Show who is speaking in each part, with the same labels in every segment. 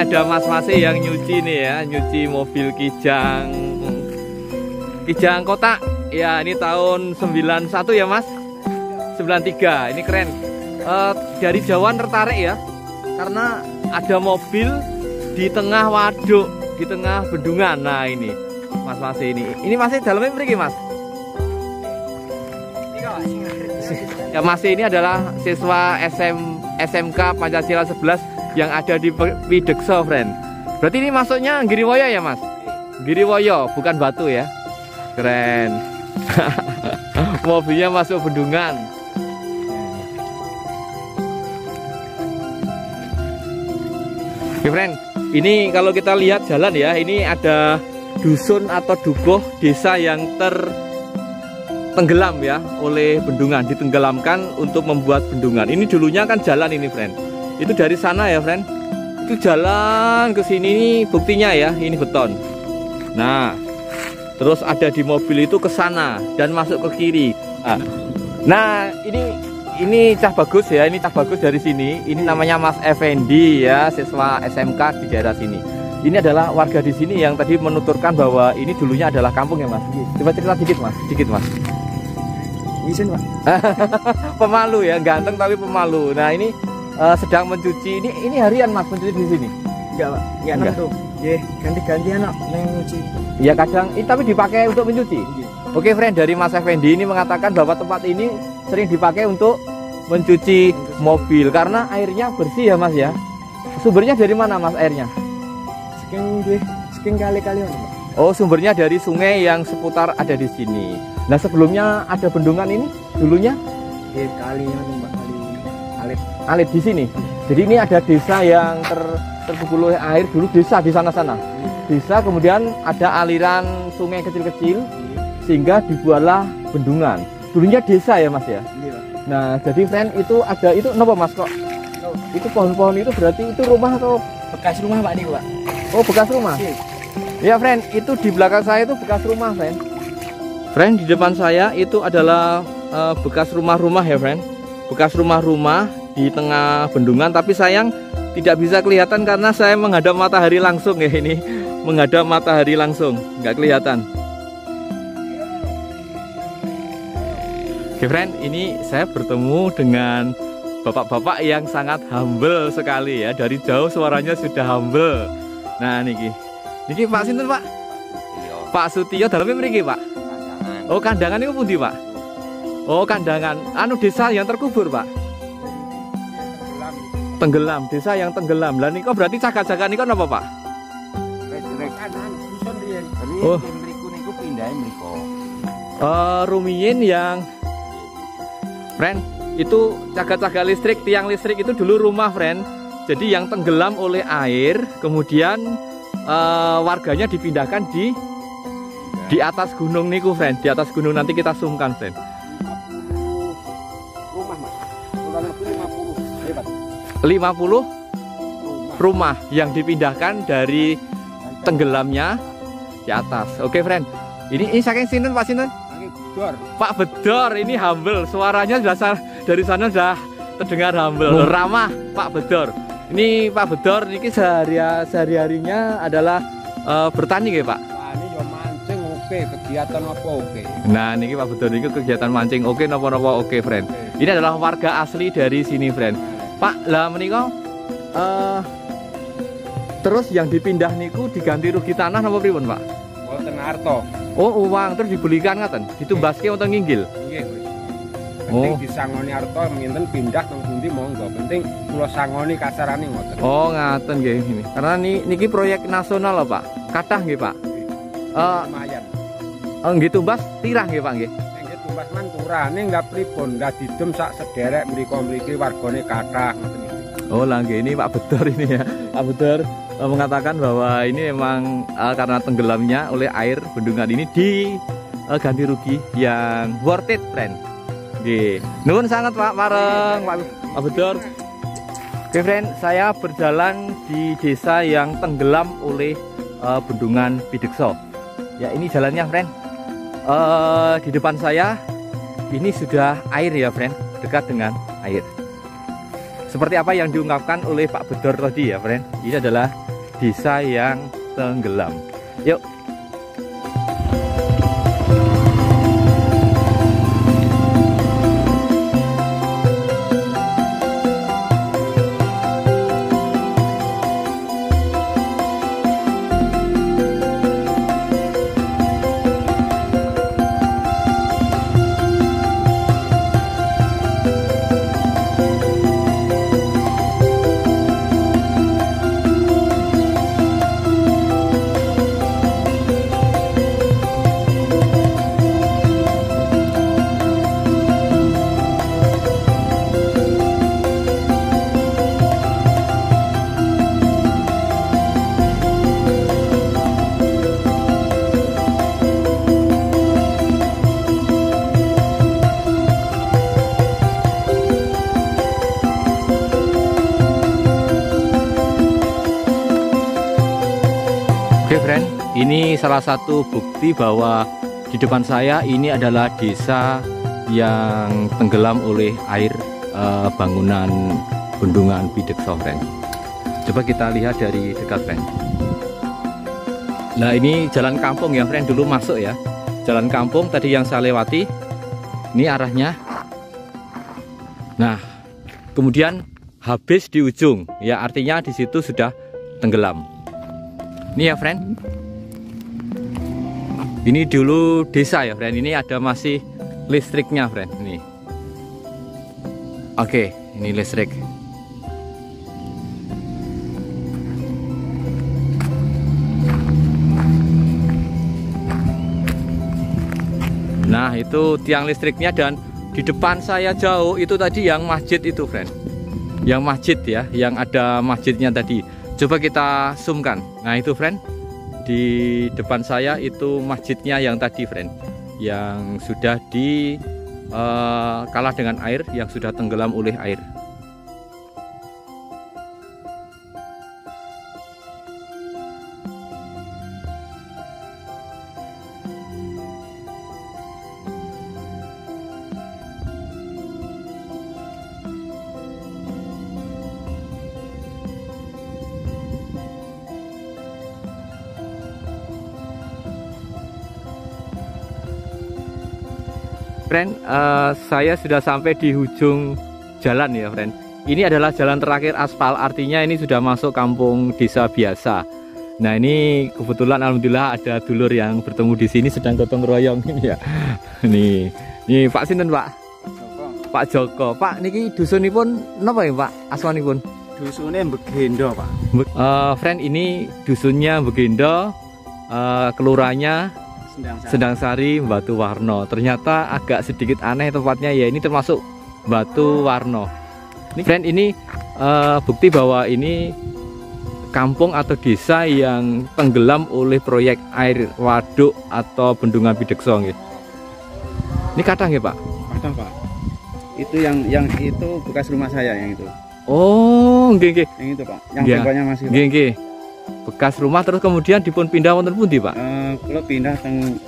Speaker 1: ada mas-mas yang nyuci nih ya, nyuci mobil Kijang kotak. Ya, ini tahun 91 ya Mas? 93. Ini keren. Dari jauhan tertarik ya, karena ada mobil di tengah waduk, di tengah bendungan. Nah, ini mas-mas ini masih dalamnya mriki Mas. Ya, masih ini adalah siswa SMK Pancasila 11 yang ada di Pidekso, friend. Berarti ini masuknya Giriwoyo ya Mas? Giriwoyo, bukan Batu ya. Keren. Mobilnya masuk bendungan. Oke friend, ini kalau kita lihat jalan ya, ini ada dusun atau dukuh desa yang tenggelam ya oleh bendungan, ditenggelamkan untuk membuat bendungan. Ini dulunya kan jalan ini friend. Itu dari sana ya friend. Itu jalan ke sini, ini buktinya ya, ini beton. Nah, terus ada di mobil itu ke sana dan masuk ke kiri. Nah, ini Cah Bagus ya, ini Cah Bagus dari sini. Ini namanya Mas Effendi ya, siswa SMK di daerah sini. Ini adalah warga di sini yang tadi menuturkan bahwa ini dulunya adalah kampung ya Mas. Coba cerita dikit Mas, Izin Mas. Pemalu ya, ganteng tapi pemalu. Nah, ini sedang mencuci. Ini harian Mas mencuci di sini?
Speaker 2: Enggak Pak, enggak tuh. Ganti-gantian kok mencuci.
Speaker 1: Ya kadang, tapi dipakai untuk mencuci. Oke friend, dari Mas Effendi ini mengatakan bahwa tempat ini sering dipakai untuk mencuci mobil karena airnya bersih ya Mas ya. Sumbernya dari mana Mas airnya?
Speaker 2: Sekian kali-kali Pak.
Speaker 1: Oh, sumbernya dari sungai yang seputar ada di sini. Nah, sebelumnya ada bendungan ini dulunya?
Speaker 2: Kalinya Mbak, kali
Speaker 1: alit di sini. Jadi ini ada desa yang terkumpul oleh air dulu, desa di sana-sana. Desa, kemudian ada aliran sungai kecil-kecil sehingga dibuatlah bendungan. Dulunya desa ya Mas ya. Nah, jadi friend itu ada itu kenapa Mas kok? Itu pohon-pohon itu berarti itu rumah atau
Speaker 2: bekas rumah Pak ini Pak?
Speaker 1: Oh, bekas rumah. Ya friend, itu di belakang saya itu bekas rumah friend. Friend, di depan saya itu adalah bekas rumah-rumah ya friend. Bekas rumah-rumah di tengah bendungan, tapi sayang tidak bisa kelihatan karena saya menghadap matahari langsung ya ini. Menghadap matahari langsung, nggak kelihatan. Oke friend, ini saya bertemu dengan bapak-bapak yang sangat humble sekali ya. Dari jauh suaranya sudah humble. Nah niki Pak sinten Pak? Pak Sutio dalamnya mriki Pak. Oh, kandangan itu pundi Pak? Oh, kandangan anu desa yang terkubur Pak. Tenggelam, desa yang tenggelam. Lah niku berarti jaga-jaga niku napa Pak? Oh,
Speaker 2: niku pindahe mriko.
Speaker 1: Rumiyin yang friend itu jaga-jaga listrik, tiang listrik itu dulu rumah friend. Jadi yang tenggelam oleh air, kemudian warganya dipindahkan di atas gunung niku friend. Di atas gunung nanti kita zoomkan friend. 50 rumah yang dipindahkan dari tenggelamnya di atas. Oke friend, ini saking sinten Pak sinten? Pak Bedor, ini humble, suaranya sudah dari sana sudah terdengar humble, ramah Pak Bedor. Ini Pak Bedor, ini sehari-harinya adalah bertani ya Pak?
Speaker 2: Ini ya mancing oke, kegiatan apa oke.
Speaker 1: Nah ini Pak Bedor, ini kegiatan mancing oke, napa-napa oke friend. Ini adalah warga asli dari sini friend. Pak, lah menika terus yang dipindah niku diganti rugi tanah napa pripun Pak?
Speaker 2: Mboten arto.
Speaker 1: Oh, uang terus dibelikan ngaten, ditumbaske wonten nginggil.
Speaker 2: Nggih, penting disangoni arto ngenten pindah teng pundi monggo. Penting kula sangoni kasarane ngoten.
Speaker 1: Oh, ngaten nggih ini. Karena niki proyek nasional lho Pak. Kathah nggih Pak.
Speaker 2: Lumayan.
Speaker 1: Nggih tumbas tirah nggih Pak nggih.
Speaker 2: Nggih tumbas man turane enggak pripun, enggak didem sak sederek mriki wargane kathah ngoten iki.
Speaker 1: Oh, lah nggih ini Pak Bedor ini ya. Pak Bedor mengatakan bahwa ini memang karena tenggelamnya oleh air bendungan ini ganti rugi yang worth it friend. Nggih. Nuwun sangat Pak Pareng, Pak Bedor. Oke friend, saya berjalan di desa yang tenggelam oleh bendungan Pidekso. Ya, ini jalannya friend. Di depan saya ini sudah air ya friend, dekat dengan air. Seperti apa yang diungkapkan oleh Pak Bedor tadi ya friend. Ini adalah desa yang tenggelam. Yuk. Oke friend, ini salah satu bukti bahwa di depan saya ini adalah desa yang tenggelam oleh air bangunan bendungan Pidekso friend. Coba kita lihat dari dekat friend. Nah ini jalan kampung ya friend, dulu masuk ya. Jalan kampung tadi yang saya lewati, ini arahnya. Nah kemudian habis di ujung, ya artinya di situ sudah tenggelam. Ini ya friend, ini dulu desa ya friend, ini ada masih listriknya friend. Ini oke, ini listrik. Nah itu tiang listriknya, dan di depan saya jauh itu tadi yang masjid itu friend, yang masjid ya, yang ada masjidnya tadi. Coba kita zoomkan. Nah itu friend, di depan saya itu masjidnya yang tadi friend, yang sudah kalah dengan air, yang sudah tenggelam oleh air. Friend, saya sudah sampai di ujung jalan ya friend. Ini adalah jalan terakhir aspal, artinya ini sudah masuk kampung desa biasa. Nah ini kebetulan alhamdulillah ada dulur yang bertemu di sini sedang gotong royong ini ya. Nih Pak sinten Pak? Pak Joko. Pak niki dusunipun napa ya Pak? Asmanipun?
Speaker 2: Dusunnya Begendo Pak.
Speaker 1: Friend, ini dusunnya Begendo, kelurahannya Sendangsari, Batu Warno. Ternyata agak sedikit aneh tempatnya ya, ini termasuk Batu Warno. Ini friend, ini bukti bahwa ini kampung atau desa yang tenggelam oleh proyek air waduk atau bendungan Pidekso gitu. Ini kadang ya Pak?
Speaker 2: Kadang Pak. Itu yang itu bekas rumah saya yang itu.
Speaker 1: Oh, nggih.
Speaker 2: Yang itu Pak, yang temboknya masih.
Speaker 1: Nggih. Bekas rumah terus kemudian dipun pindah wonten pundi Pak?
Speaker 2: Kalau pindah teng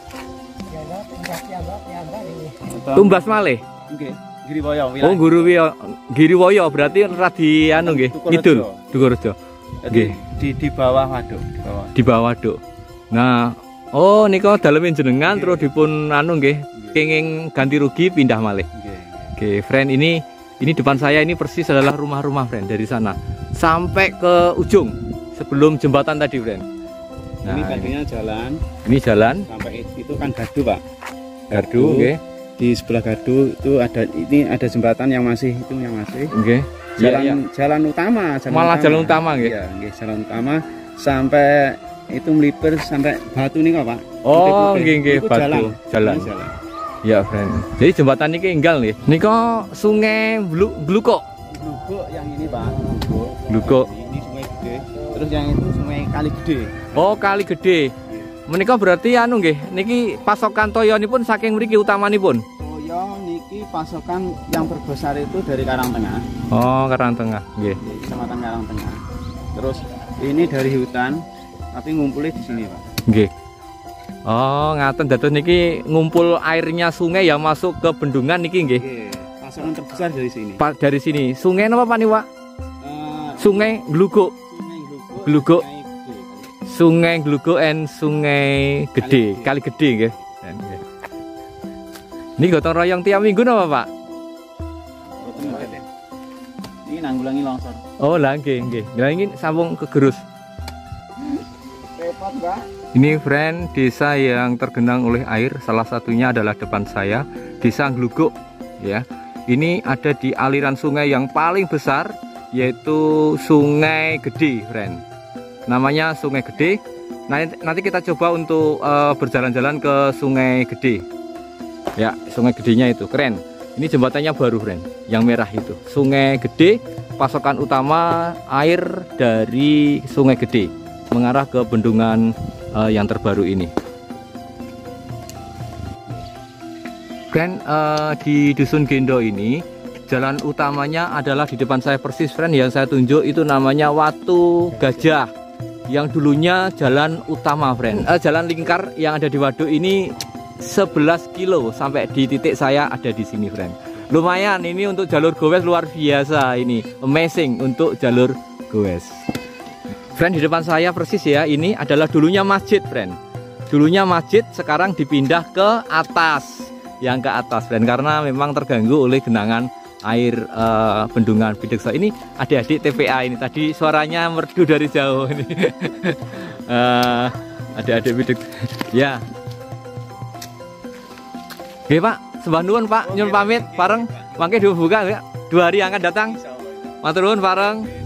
Speaker 1: Tumbas malih.
Speaker 2: Nggih, Giriwoyo.
Speaker 1: Oh, Giriwoyo berarti radi anu nggih, kidul, Dukurejo. Nggih,
Speaker 2: di bawah waduk,
Speaker 1: di bawah waduk. Nah, oh nika daleme jenengan terus dipun anu nggih, kenging ganti rugi pindah malih. Oke, friend, ini depan saya ini persis adalah rumah-rumah friend, dari sana sampai ke ujung sebelum jembatan tadi friend. Nah,
Speaker 2: ini tadinya jalan.
Speaker 1: Ini jalan
Speaker 2: sampai itu kan gardu Pak.
Speaker 1: Gardu, oke. Okay.
Speaker 2: Di sebelah gardu itu ada jembatan yang masih itu yang masih.
Speaker 1: Oke. Okay.
Speaker 2: Jalan utama.
Speaker 1: Jalan utama nggih.
Speaker 2: Iya, nggih, jalan utama sampai itu melipir sampai Batu nih Pak.
Speaker 1: Oh, nggih, Batu. Jalan. Ya, friend. Jadi jembatan ini enggal nih. Nika Sungai Gluko.
Speaker 2: Gluko yang ini Pak.
Speaker 1: Gluko.
Speaker 2: Ini Sungai Gede. Terus yang itu Sungai Kali Gede.
Speaker 1: Oh, Kali Gede. Menika berarti anu nggih, niki pasokan toyonipun saking mriki utamanipun.
Speaker 2: Toyo niki pasokan yang terbesar itu dari Karangtengah.
Speaker 1: Oh, Karangtengah, nggih.
Speaker 2: Kecamatan Karangtengah. Terus ini dari hutan, tapi ngumpulnya di sini, Pak.
Speaker 1: Nggih. Oh, ngaten dados niki ngumpul airnya sungai yang masuk ke bendungan niki nggih.
Speaker 2: Nggih. Pasokan terbesar dari sini.
Speaker 1: Dari sini. Sungai napa Pak nih, Pak? Sungai Gluko.
Speaker 2: Sungai
Speaker 1: Gluko. Sungai Glugo and Sungai Gede, Kali Gede nggih. Ini gotong royong tiap minggu napa, Pak?
Speaker 3: Ini nanggulangi longsor.
Speaker 1: Oh, lah nggih, nggih. Lah ini sambung kegerus.
Speaker 3: Repot, Mbak.
Speaker 1: Ini friend, desa yang tergenang oleh air, salah satunya adalah depan saya, Desa Glugo ya. Ini ada di aliran sungai yang paling besar, yaitu Sungai Gede, friend. Namanya Sungai Gede. Nanti kita coba untuk berjalan-jalan ke Sungai Gede. Ya, Sungai Gedenya itu keren. Ini jembatannya baru, friend, yang merah itu. Sungai Gede, pasokan utama air dari Sungai Gede mengarah ke bendungan yang terbaru ini. Friend, di Dusun Gendo ini jalan utamanya adalah di depan saya persis, friend. Yang saya tunjuk itu namanya Watu Gajah, yang dulunya jalan utama, friend. Jalan lingkar yang ada di waduk ini 11 kilo sampai di titik saya ada di sini, friend. Lumayan ini untuk jalur gowes, luar biasa ini, amazing untuk jalur gowes. Friend, di depan saya persis ya, ini adalah dulunya masjid, friend. Dulunya masjid, sekarang dipindah ke atas, yang ke atas, friend, karena memang terganggu oleh genangan air bendungan Bidekso. Ini adik-adik TPA ini, tadi suaranya merdu dari jauh ini. Adik-adik Bidekso. Ya. Oke, Pak, sembah nuwun, Pak, nyun pamit bareng. Mangke dibuka ya. 2 hari yang akan datang. Matur nuwun bareng.